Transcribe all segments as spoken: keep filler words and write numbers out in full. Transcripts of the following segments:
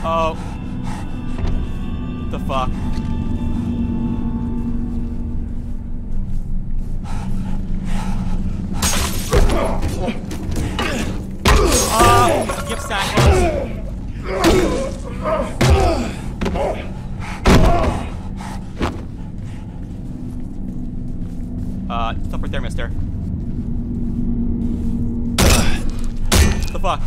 Oh. The fuck? Oh, give Santa Claus. Uh, stop right there, mister. The fuck?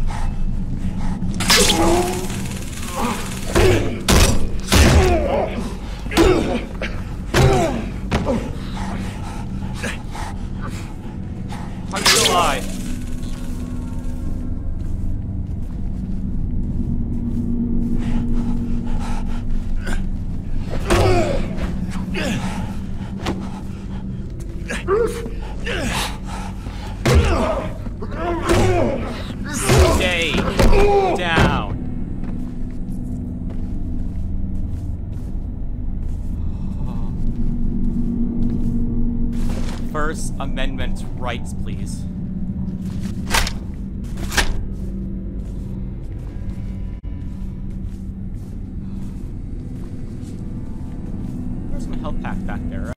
How are you still alive? Stay down. First Amendment rights, please. There's some health pack back there, right?